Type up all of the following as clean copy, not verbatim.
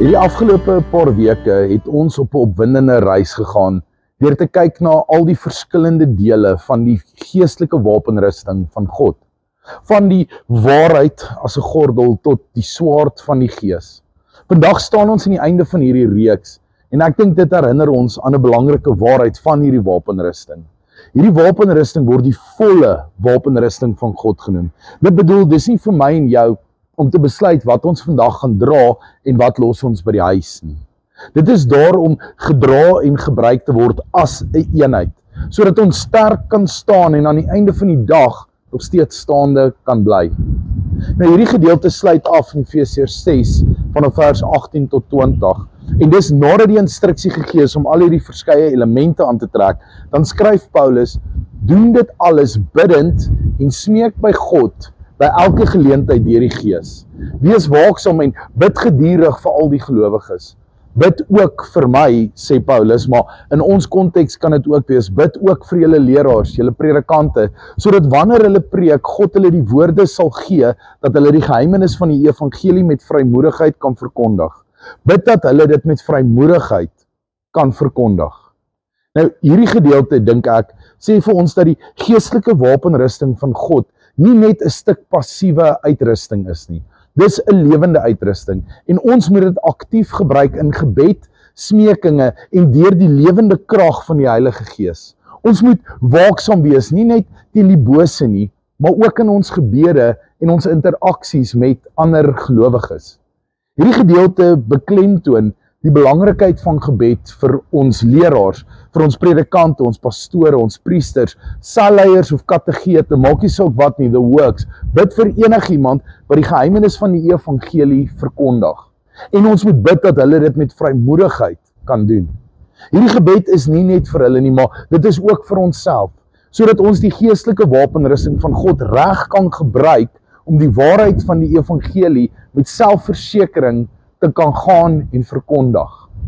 Hierdie afgelope paar weke het ons op 'n opwindende reis gegaan deur te kyk na al die verskillende dele van die geestelike wapenrusting van God. Van die waarheid as 'n gordel tot die swaard van die gees. Vandag staan ons in die einde van hierdie reeks en ek dink dit herinner ons aan 'n belangrike waarheid van hierdie wapenrusting. Hierdie wapenrusting word die volle wapenrusting van God genoem. Dit bedoel, dis nie vir my en jou om te besluit wat ons vandag gaan dra en wat los ons by die huis nie. Dit is daar om gedra en gebruik te word as 'n eenheid, sodat ons sterk kan staan en aan die einde van die dag nog steeds staande kan bly. Nou hierdie gedeelte sluit af in Efesiërs 6 vanaf vers 18 tot 20 en dis nadat die instruksie gegee is om al hierdie verskeie elemente aan te trek, dan skryf Paulus: doen dit alles bidend en smeek by God by elke geleentheid deur die Gees. Wees waaksaam en bid gedurig vir al die gelowiges. Bid ook vir my, sê Paulus, maar in ons konteks kan dit ook wees, bid ook vir julle leraars, julle predikante, sodat wanneer hulle preek, God hulle die woorde sal gee, dat hulle die geheimenis van die evangelie met vrymoedigheid kan verkondig. Bid dat hulle dit met vrymoedigheid kan verkondig. Nou, hierdie gedeelte, dink ek, sê vir ons dat die geestelike wapenrusting van God nie net 'n stuk passiewe uitrusting is nie. Dis 'n lewende uitrusting en ons moet dit aktief gebruik in gebed, smekinge en deur die lewende krag van die Heilige Gees. Ons moet waaksaam wees, nie net teen die bose nie, maar ook in ons gebede en ons interaksies met ander gelowiges. Hierdie gedeelte beklemtoon die belangrikheid van gebed vir ons leraars, vir ons predikante, ons pastore, ons priesters, salleiers of kategete, maak nie saak wat nie, the works. Bid vir enigiemand wat die geheimenis van die evangelie verkondig. En ons moet bid dat hulle dit met vrymoedigheid kan doen. Hierdie gebed is nie net vir hulle nie, maar dit is ook vir onsself, sodat ons die geestelike wapenrusting van God reg kan gebruik om die waarheid van die evangelie met selfversekering te kan gaan en verkondig.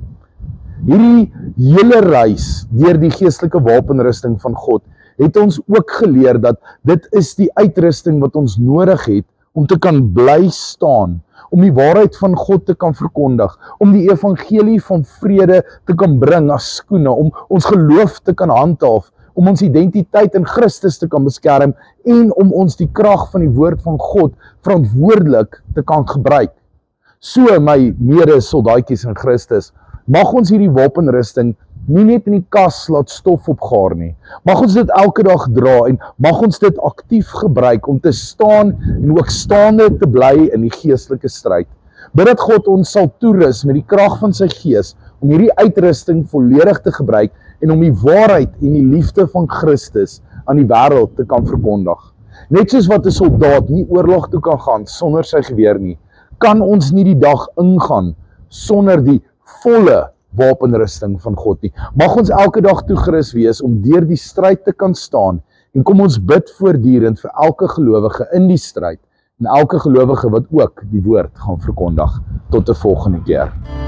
Hierdie hele reis deur die geestelike wapenrusting van God het ons ook geleer dat dit is die uitrusting wat ons nodig het om te kan bly staan, om die waarheid van God te kan verkondig, om die evangelie van vrede te kan bring as skoene, om ons geloof te kan handhaaf, om ons identiteit in Christus te kan beskerm en om ons die krag van die woord van God verantwoordelik te kan gebruik. So my mede-soldaatjies in Christus, mag ons hierdie wapenrusting nie net in die kas laat stof opgaar nie. Mag ons dit elke dag dra en mag ons dit aktief gebruik om te staan en ook staande te bly in die geestelike stryd. Bid dat God ons sal toerus met die krag van sy gees om hierdie uitrusting volledig te gebruik en om die waarheid en die liefde van Christus aan die wêreld te kan verkondig. Net soos wat 'n soldaat nie oorlog toe kan gaan sonder sy geweer nie, kan ons nie die dag ingaan sonder die volle wapenrusting van God nie. Mag ons elke dag toegerus wees om deur die stryd te kan staan en kom ons bid voortdurend vir elke gelowige in die stryd en elke gelowige wat ook die woord gaan verkondig. Tot 'n volgende keer.